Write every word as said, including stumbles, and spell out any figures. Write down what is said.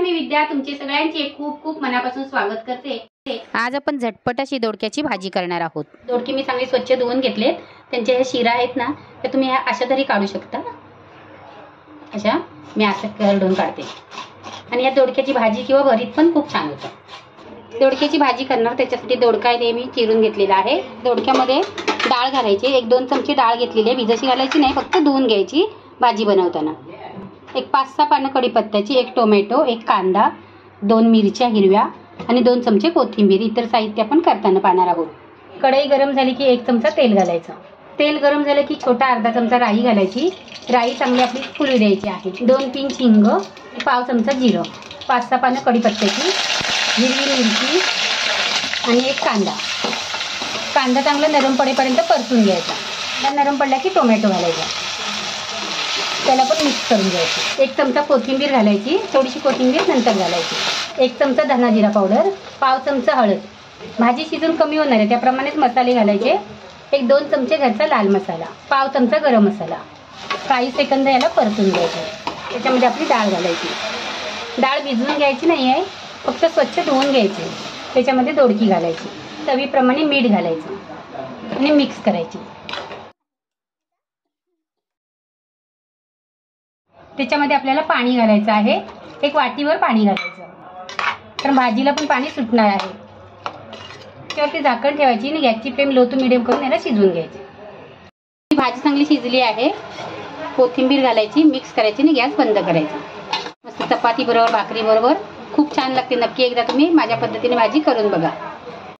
मी विद्या तुमचे सगळ्यांचे खूप खूप मनापासून स्वागत करते। आज आपण झटपट अशी दोडक्याची भाजी करणार आहोत। दोडके मी चांगले स्वच्छ धुवून घेतलेत। त्यांचे हे शिरा आहेत ना, तर तुम्ही अशा तरी काढू शकता। अशा मी असं करडून काढते आणि या दोडक्याची भाजी किंवा भरीत पण खूप छान होतं। दोडक्याची भाजी करणार त्याच्यासाठी दोडका आहे मी चिरून घेतलेला आहे। दोडक्यामध्ये डाळ घालायची, एक दोन चमचे डाळ घेतलेली आहे, भिजशी घालायची नाही, फक्त धुवून घ्यायची भाजी बनवताना। एक पाच सहा पानं कढीपत्त्याची, एक टोमॅटो, एक कांदा, दोन मिरच्या हिरव्या आणि दोन चमचे कोथिंबीर। इतर साहित्य आपण करताना पाहणार आहोत। कढई गरम झाली की एक चमचा तेल घालायचं। तेल गरम झालं की छोटा अर्धा चमचा राई घालायची। राई चांगली आपली फुलू द्यायची आहे। दोन पिंच हिंग, पाव चमचा जिरं, पाच सहा पानं कढीपत्त्याची, हिरवी मिरची आणि एक कांदा। कांदा चांगला नरम पडेपर्यंत परतून घ्यायचा। नरम पडला की टोमॅटो घालायचा, त्याला पण मिक्स करून घ्यायचं। एक चमचा कोथिंबीर घालायची, थोडीशी कोथिंबीर नंतर घालायची। एक चमचा धना जिरा पावडर, पाव चमचा हळद। भाजी शिजून कमी होणार आहे त्याप्रमाणेच मसाले घालायचे। एक दोन चमचे घरचा लाल मसाला, पाव चमचा गरम मसाला। काही सेकंद याला परतून घ्यायचं। त्याच्यामध्ये आपली डाळ घालायची। डाळ भिजवून घ्यायची नाही आहे, फक्त स्वच्छ धुवून घ्यायची। त्याच्यामध्ये दोडकी घालायची, चवीप्रमाणे मीठ घालायचं आणि मिक्स करायची। त्याच्यामध्ये आपल्याला पाणी घालायचं आहे, एक वाटीवर पाणी घालायचं, कारण भाजीला पण पाणी सुटणार आहे। त्यावरती झाकण ठेवायची आणि गॅसची फ्लेम लो टू मिडियम करून याला शिजवून घ्यायची। भाजी चांगली शिजली आहे, कोथिंबीर घालायची, मिक्स करायची आणि गॅस बंद करायचा। मस्त चपाती बरोबर भाकरी बरोबर खूप छान लागते। नक्की एकदा तुम्ही माझ्या पद्धतीने भाजी करून बघा।